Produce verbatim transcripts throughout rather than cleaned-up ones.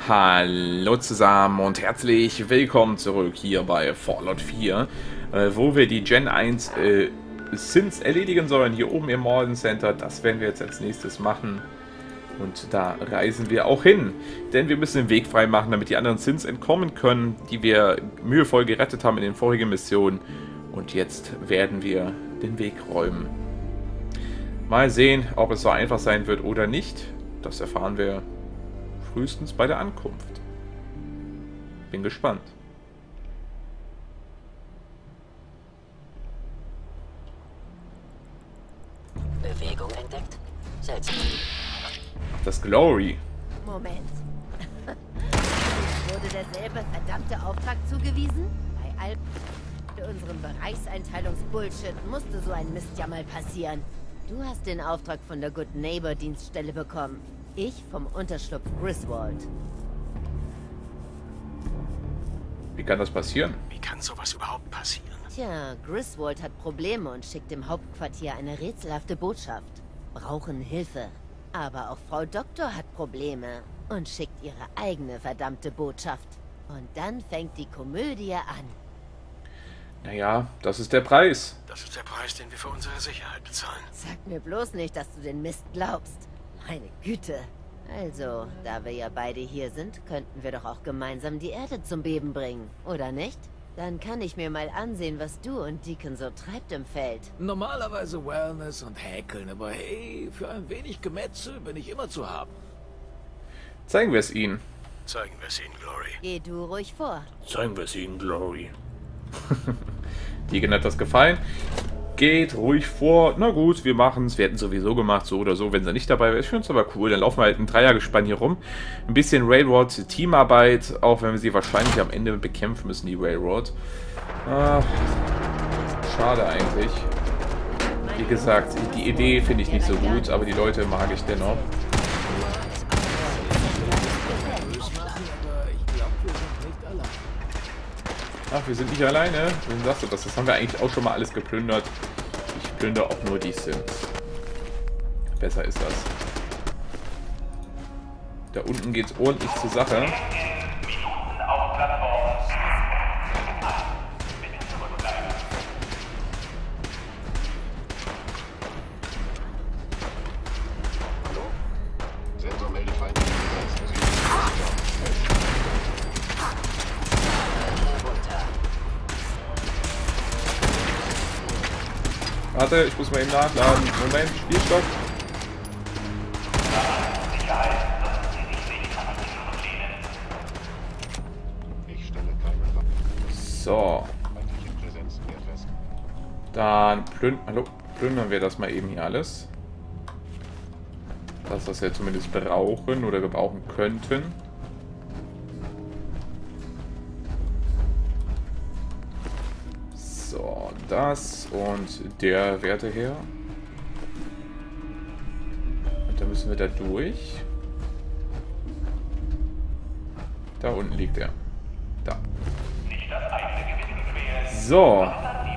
Hallo zusammen und herzlich willkommen zurück hier bei Fallout vier, äh, wo wir die Gen eins äh, Synths erledigen sollen, hier oben im Malden Center. Das werden wir jetzt als nächstes machen und da reisen wir auch hin, denn wir müssen den Weg frei machen, damit die anderen Synths entkommen können, die wir mühevoll gerettet haben in den vorigen Missionen, und jetzt werden wir den Weg räumen. Mal sehen, ob es so einfach sein wird oder nicht. Das erfahren wir frühestens bei der Ankunft. Bin gespannt. Bewegung entdeckt? Seltsam. Das Glory. Moment. Wurde derselbe verdammte Auftrag zugewiesen? Bei all unserem Bereichseinteilungsbullshit musste so ein Mist ja mal passieren. Du hast den Auftrag von der Good Neighbor Dienststelle bekommen. Ich vom Unterschlupf Griswold. Wie kann das passieren? Wie kann sowas überhaupt passieren? Tja, Griswold hat Probleme und schickt dem Hauptquartier eine rätselhafte Botschaft. Brauchen Hilfe. Aber auch Frau Doktor hat Probleme und schickt ihre eigene verdammte Botschaft. Und dann fängt die Komödie an. Naja, das ist der Preis. Das ist der Preis, den wir für unsere Sicherheit bezahlen. Sag mir bloß nicht, dass du den Mist glaubst. Meine Güte. Also, da wir ja beide hier sind, könnten wir doch auch gemeinsam die Erde zum Beben bringen, oder nicht? Dann kann ich mir mal ansehen, was du und Deacon so treibt im Feld. Normalerweise Wellness und Häkeln, aber hey, für ein wenig Gemetzel bin ich immer zu haben. Zeigen wir es ihnen. Zeigen wir es ihnen, Glory. Geh du ruhig vor. Zeigen wir es ihnen, Glory. Deacon hat das gefallen. Geht ruhig vor. Na gut, wir machen es. Wir hätten sowieso gemacht, so oder so, wenn sie nicht dabei wäre. Ich finde es aber cool. Dann laufen wir halt ein Dreiergespann hier rum. Ein bisschen Railroad-Teamarbeit, auch wenn wir sie wahrscheinlich am Ende bekämpfen müssen, die Railroad. Ah, schade eigentlich. Wie gesagt, die Idee finde ich nicht so gut, aber die Leute mag ich dennoch. Ach, wir sind nicht alleine. Warum sagst du das? Das haben wir eigentlich auch schon mal alles geplündert. Ich plündere auch nur die Sims. Besser ist das. Da unten geht's ordentlich zur Sache. Warte, ich muss mal eben nachladen. Moment, Spielstopp. So. Dann plünd Hallo, plündern wir das mal eben hier alles. Das, was wir zumindest brauchen oder gebrauchen könnten. So, das und der Werte her. Und dann müssen wir da durch. Da unten liegt er. Da. So.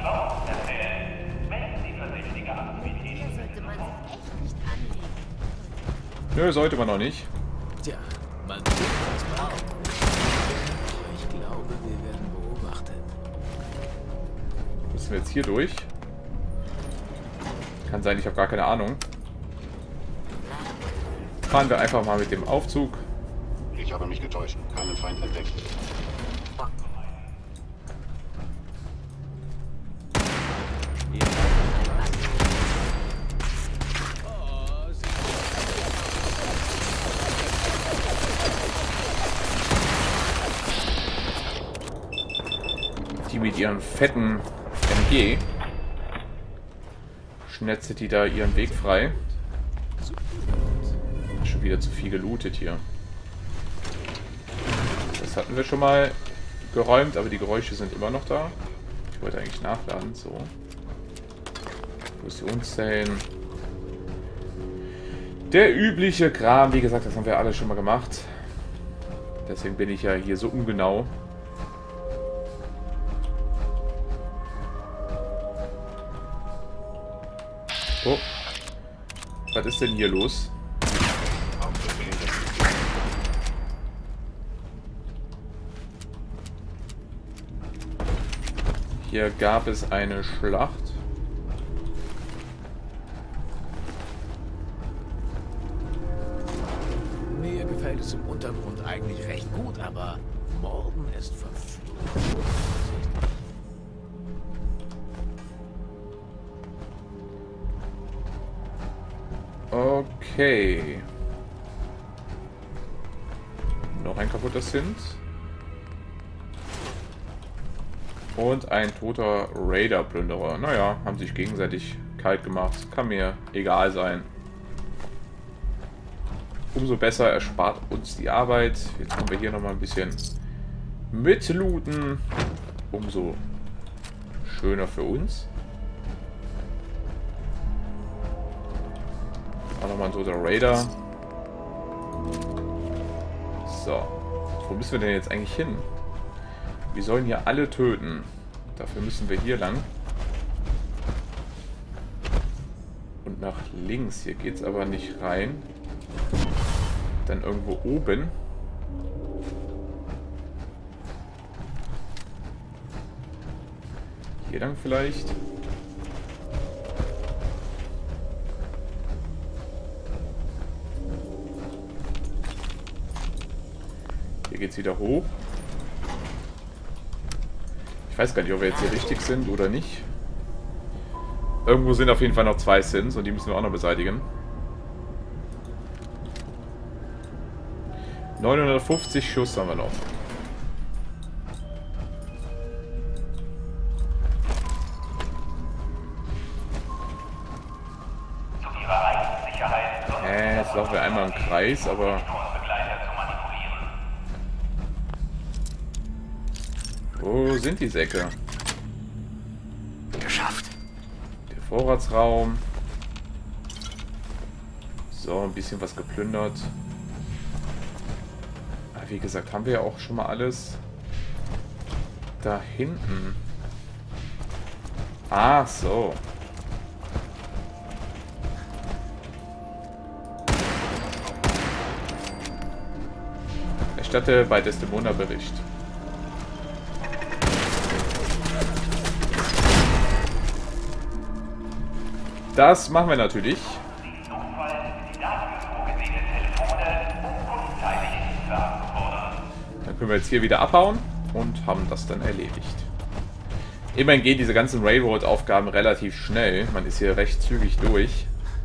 Nö, sollte man noch nicht. Tja, man sieht das mal. Ich glaube, wir werden beobachtet. Müssen wir jetzt hier durch? Kann sein, ich habe gar keine Ahnung. Fahren wir einfach mal mit dem Aufzug. Ich habe mich getäuscht. Keinen Feind entdeckt. Die mit ihrem fetten M G schnetzelt die da ihren Weg frei. Schon wieder zu viel gelootet hier. Das hatten wir schon mal geräumt, aber die Geräusche sind immer noch da. Ich wollte eigentlich nachladen. So. Fusionszellen. Der übliche Kram. Wie gesagt, das haben wir alle schon mal gemacht. Deswegen bin ich ja hier so ungenau. Oh. Was ist denn hier los? Hier gab es eine Schlacht. Mir gefällt es im Untergrund eigentlich recht gut, aber Morden ist verflucht. Okay. Noch ein kaputter Synth. Und ein toter Raider-Plünderer. Naja, haben sich gegenseitig kalt gemacht. Kann mir egal sein. Umso besser erspart uns die Arbeit. Jetzt können wir hier nochmal ein bisschen mitlooten. Umso schöner für uns. Auch nochmal ein toter Raider. So. Wo müssen wir denn jetzt eigentlich hin? Wir sollen hier alle töten. Dafür müssen wir hier lang. Und nach links. Hier geht es aber nicht rein. Dann irgendwo oben. Hier lang vielleicht. Hier geht es wieder hoch. Ich weiß gar nicht, ob wir jetzt hier richtig sind oder nicht. Irgendwo sind auf jeden Fall noch zwei Sins und die müssen wir auch noch beseitigen. neunhundertfünfzig Schuss haben wir noch. Äh, jetzt laufen wir einmal im Kreis, aber... Wo sind die Säcke? Geschafft. Der Vorratsraum. So, ein bisschen was geplündert. Aber wie gesagt, haben wir ja auch schon mal alles. Da hinten. Ach so. Erstatte bei Desdemona Bericht. Das machen wir natürlich. Dann können wir jetzt hier wieder abhauen und haben das dann erledigt. Immerhin gehen diese ganzen Railroad-Aufgaben relativ schnell. Man ist hier recht zügig durch.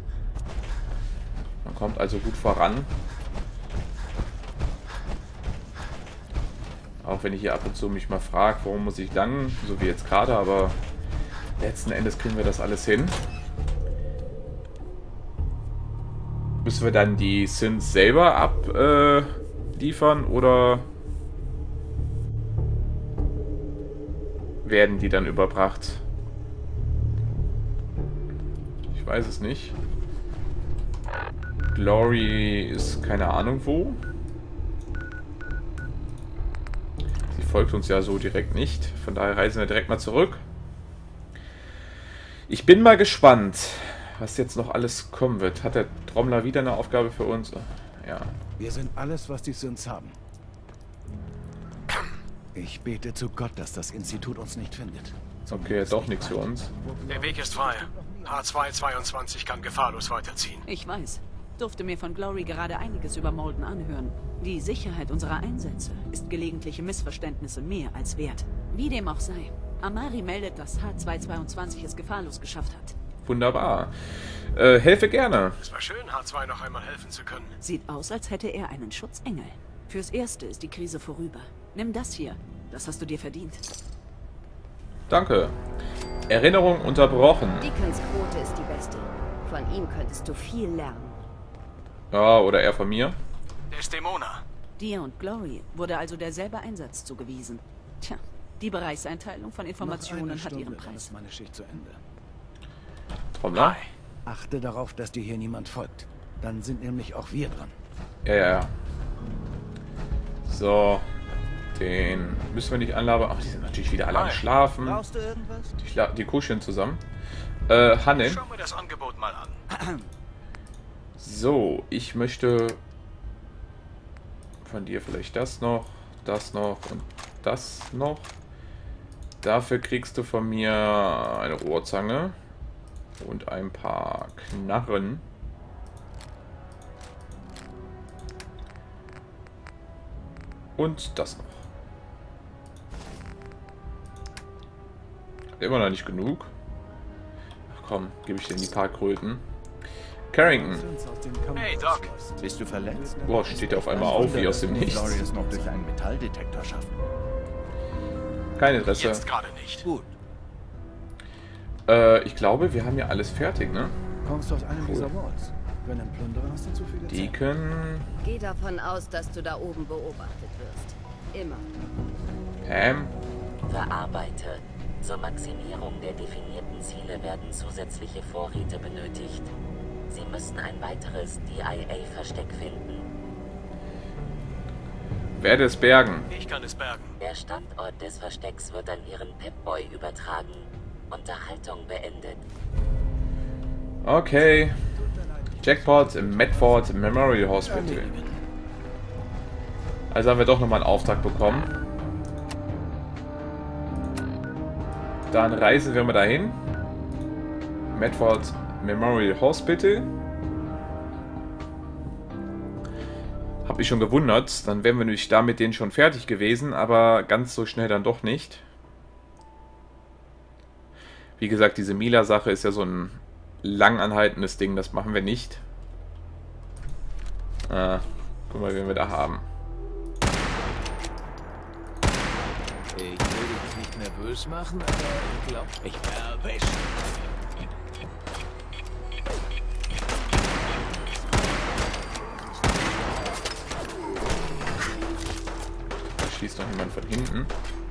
Man kommt also gut voran. Auch wenn ich hier ab und zu mich mal frage, warum muss ich lang, so wie jetzt gerade, aber letzten Endes kriegen wir das alles hin. Müssen wir dann die Synths selber abliefern äh, oder werden die dann überbracht? Ich weiß es nicht. Glory ist keine Ahnung wo. Sie folgt uns ja so direkt nicht. Von daher reisen wir direkt mal zurück. Ich bin mal gespannt, was jetzt noch alles kommen wird. Hat der Trommler wieder eine Aufgabe für uns? Ja. Wir sind alles, was die Synths haben. Ich bete zu Gott, dass das Institut uns nicht findet. Okay, doch nichts für uns. Der Weg ist frei. H zwei zweiundzwanzig kann gefahrlos weiterziehen. Ich weiß. Durfte mir von Glory gerade einiges über Molden anhören. Die Sicherheit unserer Einsätze ist gelegentliche Missverständnisse mehr als wert. Wie dem auch sei. Amari meldet, dass H zwei zweiundzwanzig es gefahrlos geschafft hat. Wunderbar. Äh, helfe gerne. Es war schön, H zwei noch einmal helfen zu können. Sieht aus, als hätte er einen Schutzengel. Fürs Erste ist die Krise vorüber. Nimm das hier. Das hast du dir verdient. Danke. Erinnerung unterbrochen. Deacons Quote ist die beste. Von ihm könntest du viel lernen. Ja, oder er von mir. Desdemona. Dir und Glory wurde also derselbe Einsatz zugewiesen. Tja, die Bereichseinteilung von Informationen hat ihren Preis. Meine Schicht zu Ende. Trommler? Achte darauf, dass dir hier niemand folgt. Dann sind nämlich auch wir dran. Ja, ja, ja. So. Den müssen wir nicht anlabern. Ach, die sind natürlich wieder alle am Schlafen. Brauchst du irgendwas? Die, Schla die kuscheln zusammen. Äh, Hanne. Schau mir das Angebot mal an. So, ich möchte von dir vielleicht das noch, das noch und das noch. Dafür kriegst du von mir eine Rohrzange und ein paar Knarren. Und das noch. Immer noch nicht genug. Ach komm, gebe ich dir die paar Kröten. Carrington. Hey, Doc. Bist du verletzt? Boah, steht er auf einmal auf, wie aus dem Nichts. Glory es noch durch einen Metalldetektor schaffen. Kein Interesse. Jetzt gerade nicht. Gut. Äh, ich glaube, wir haben ja alles fertig, ne? Kommst du aus einem Cool. dieser Vaults? Wenn ein Plünderer hast du zu viele Zeit. Deacon. Geh davon aus, dass du da oben beobachtet wirst. Immer. Pam. Verarbeite. Zur Maximierung der definierten Ziele werden zusätzliche Vorräte benötigt. Sie müssen ein weiteres D I A-Versteck finden. Werde es bergen. Ich kann es bergen. Der Standort des Verstecks wird an Ihren Pip-Boy übertragen. Unterhaltung beendet. Okay. Jackpot im Medford Memorial Hospital. Also haben wir doch nochmal einen Auftrag bekommen. Dann reisen wir mal dahin. Medford Memorial Hospital. Hab ich schon gewundert. Dann wären wir nämlich da mit denen schon fertig gewesen, aber ganz so schnell dann doch nicht. Wie gesagt, diese Mila-Sache ist ja so ein langanhaltendes Ding, das machen wir nicht. Ah, guck mal, wen wir da haben. Ich will dich nicht nervös machen, aber ich glaube, ich erwischt. Da schießt noch jemand von hinten.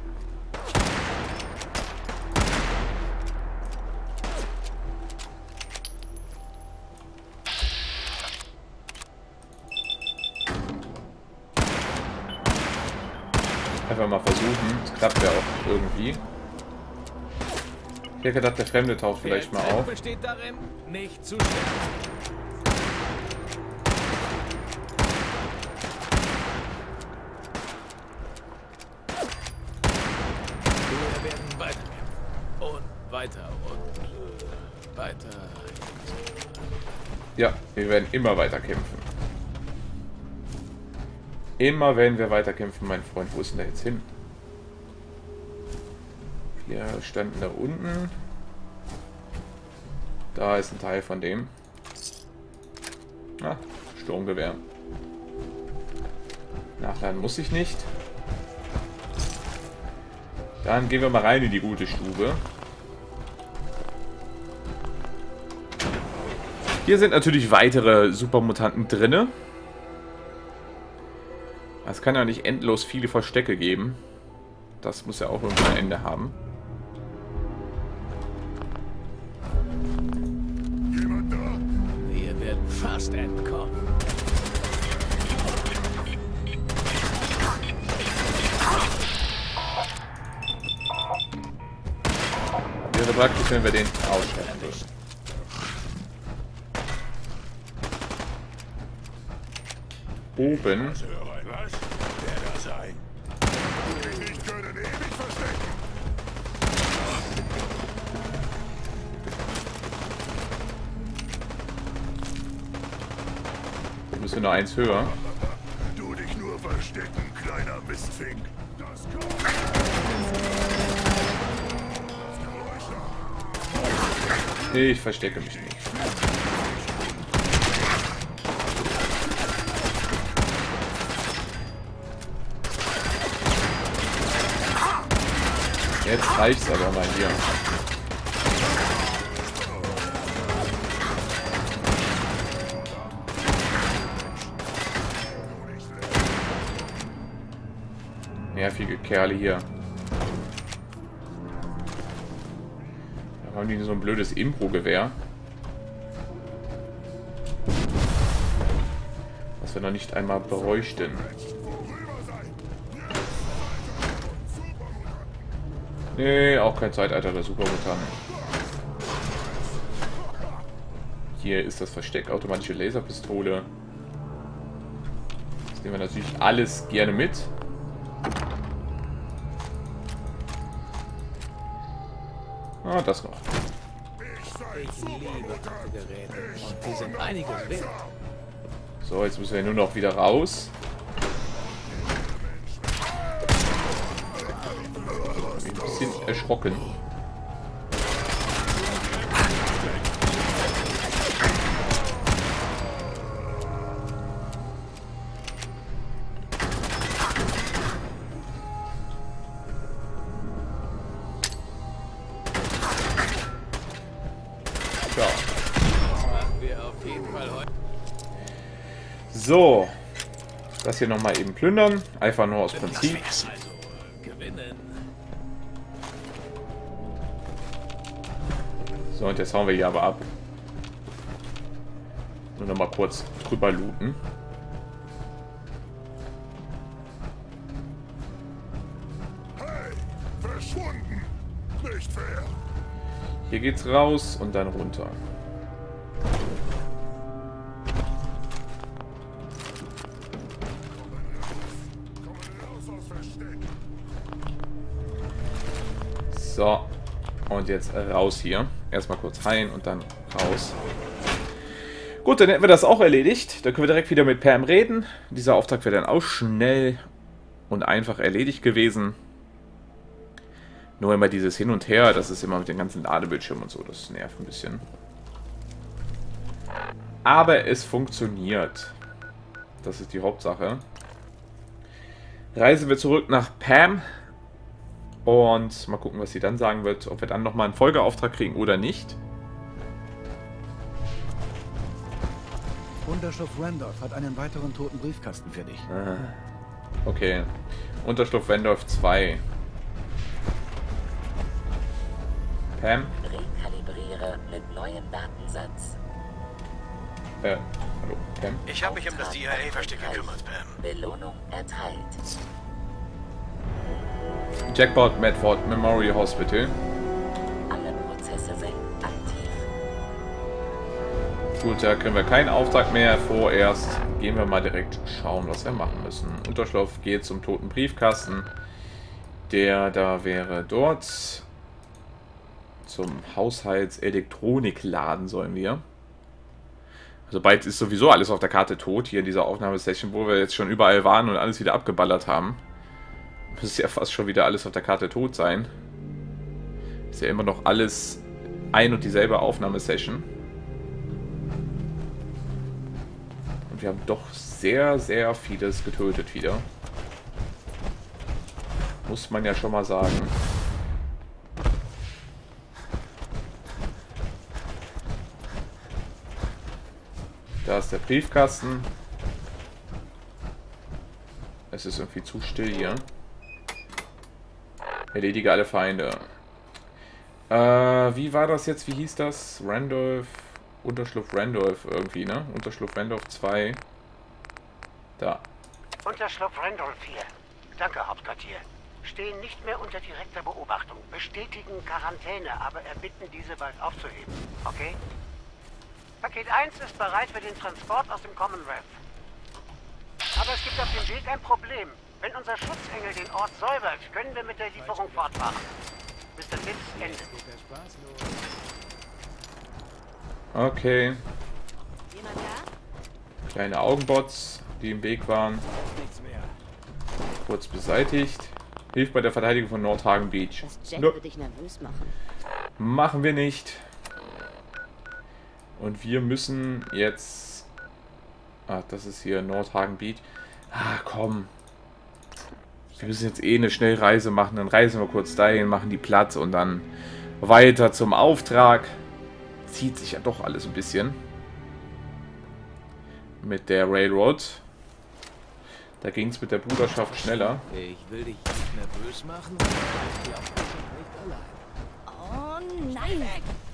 Einfach mal versuchen. Das klappt ja auch irgendwie. Ich hätte gedacht, der Fremde taucht vielleicht mal Der Trick auf. besteht darin, nicht zu sterben. Wir werden weiterkämpfen. Und weiter und äh, weiter. Ja, wir werden immer weiter kämpfen. Immer werden wir weiter kämpfen, mein Freund. Wo ist denn der jetzt hin? Wir standen da unten. Da ist ein Teil von dem. Ah, Sturmgewehr. Nachladen muss ich nicht. Dann gehen wir mal rein in die gute Stube. Hier sind natürlich weitere Supermutanten drinne. Es kann ja nicht endlos viele Verstecke geben. Das muss ja auch irgendwann ein Ende haben. Wir werden fast entkommen. Wäre praktisch, wenn wir den ausschalten würden. Oben. Was? Wer da sein? Die nicht können ewig verstecken. Wir müssen nur eins höher. Du dich nur verstecken, kleiner Mistfink. Das kommt. Ich verstecke mich nicht. Jetzt reicht's aber mal hier. Nervige Kerle hier. Da haben die so ein blödes Impro-Gewehr. Was wir noch nicht einmal bräuchten. Nee, auch kein Zeitalter der Supermutanten. Hier ist das Versteck, automatische Laserpistole. Das nehmen wir natürlich alles gerne mit. Ah, das noch. Ich liebe alte Geräte und die sind einiges wert. So, jetzt müssen wir nur noch wieder raus. Ich bin ein bisschen erschrocken. So, das hier nochmal eben plündern, einfach nur aus Prinzip. Also gewinnen. So, und jetzt hauen wir hier aber ab. Nur nochmal kurz drüber looten. Hey, verschwunden. Nicht fair. Hier geht's raus und dann runter. So, und jetzt raus hier. Erstmal kurz heilen und dann raus. Gut, dann hätten wir das auch erledigt. Dann können wir direkt wieder mit Pam reden. Dieser Auftrag wäre dann auch schnell und einfach erledigt gewesen. Nur immer dieses Hin und Her, das ist immer mit den ganzen Ladebildschirmen und so, das nervt ein bisschen. Aber es funktioniert. Das ist die Hauptsache. Reisen wir zurück nach Pam. Und mal gucken, was sie dann sagen wird. Ob wir dann nochmal einen Folgeauftrag kriegen oder nicht. Unterschlupf Randolph hat einen weiteren toten Briefkasten für dich. Ah, okay. Unterschlupf Randolph zwei. Pam? Rekalibriere mit neuem Datensatz. Äh, hallo, Pam? Ich habe mich um das D I A-Versteck gekümmert, Pam. Belohnung erteilt. Jackpot Medford Memorial Hospital. Alle Prozesse sind aktiv. Gut, da kriegen wir keinen Auftrag mehr. Vorerst gehen wir mal direkt schauen, was wir machen müssen. Unterschlupf geht zum toten Briefkasten. Der da wäre dort. Zum Haushaltselektronikladen sollen wir. Also bald ist sowieso alles auf der Karte tot. Hier in dieser Aufnahmesession, wo wir jetzt schon überall waren und alles wieder abgeballert haben. Müsste ja fast schon wieder alles auf der Karte tot sein. Ist ja immer noch alles ein und dieselbe Aufnahmesession. Und wir haben doch sehr, sehr vieles getötet wieder. Muss man ja schon mal sagen. Da ist der Briefkasten. Es ist irgendwie zu still hier. Erledige alle Feinde. Äh, wie war das jetzt? Wie hieß das? Randolph. Unterschlupf Randolph irgendwie, ne? Unterschlupf Randolph zwei. Da. Unterschlupf Randolph vier. Danke, Hauptquartier. Stehen nicht mehr unter direkter Beobachtung. Bestätigen Quarantäne, aber erbitten, diese bald aufzuheben. Okay? Paket eins ist bereit für den Transport aus dem Commonwealth. Aber es gibt auf dem Weg ein Problem. Wenn unser Schutzengel den Ort säubert, können wir mit der Lieferung fortfahren. Mister Pitts, Ende. Okay. Jemand da? Kleine Augenbots, die im Weg waren. Kurz beseitigt. Hilft bei der Verteidigung von Nordhagen Beach. Das Jack Nö. wird dich nervös machen. Machen wir nicht. Und wir müssen jetzt... Ah, das ist hier Nordhagen Beach. Ah, komm. Wir müssen jetzt eh eine Schnellreise machen. Dann reisen wir kurz dahin, machen die platt und dann weiter zum Auftrag. Zieht sich ja doch alles ein bisschen. Mit der Railroad. Da ging es mit der Bruderschaft schneller. Ich will dich nicht nervös machen. Ich auf dich nicht allein. Oh nein!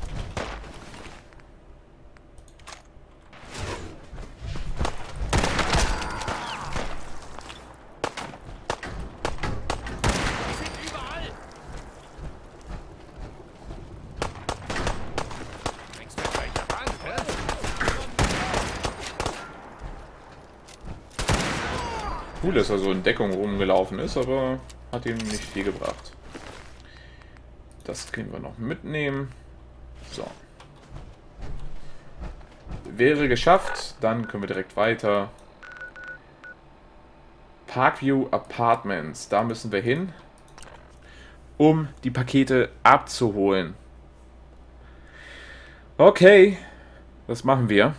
Cool, dass er so in Deckung rumgelaufen ist, aber hat ihm nicht viel gebracht. Das können wir noch mitnehmen. So. Wäre geschafft. Dann können wir direkt weiter. Parkview Apartments. Da müssen wir hin, um die Pakete abzuholen. Okay. Das machen wir.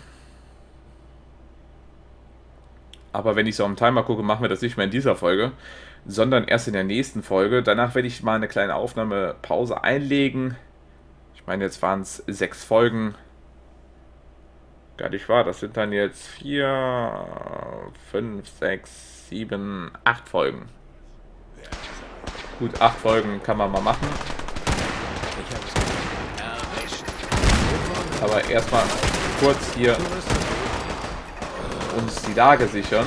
Aber wenn ich so am Timer gucke, machen wir das nicht mehr in dieser Folge, sondern erst in der nächsten Folge. Danach werde ich mal eine kleine Aufnahmepause einlegen. Ich meine, jetzt waren es sechs Folgen. Gar nicht wahr, das sind dann jetzt vier, fünf, sechs, sieben, acht Folgen. Gut, acht Folgen kann man mal machen. Aber erstmal kurz hier uns die Lage sichern.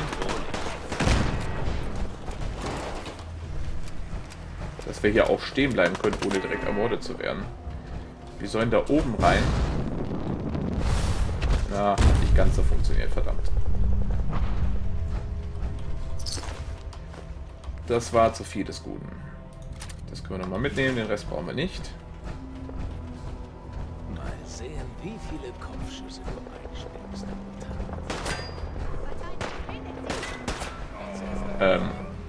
Dass wir hier auch stehen bleiben können, ohne direkt ermordet zu werden. Wir sollen da oben rein. Na, hat nicht ganz so funktioniert, verdammt. Das war zu viel des Guten. Das können wir nochmal mitnehmen, den Rest brauchen wir nicht. Mal sehen, wie viele Kopfschüsse du einsteckst. Ähm.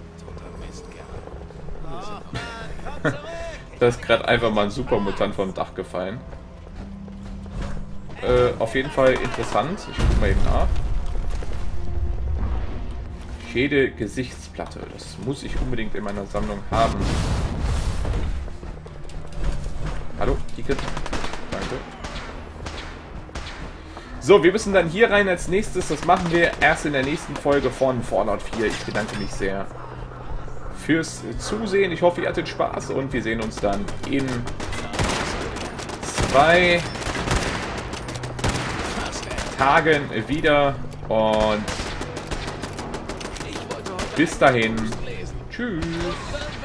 Da ist gerade einfach mal ein Supermutant vom Dach gefallen. Äh, auf jeden Fall interessant. Ich gucke mal eben nach. Schädel Gesichtsplatte. Das muss ich unbedingt in meiner Sammlung haben. Hallo, Ticket. Danke. So, wir müssen dann hier rein als nächstes. Das machen wir erst in der nächsten Folge von Fallout vier. Ich bedanke mich sehr fürs Zusehen. Ich hoffe, ihr hattet Spaß und wir sehen uns dann in zwei Tagen wieder. Und bis dahin. Tschüss.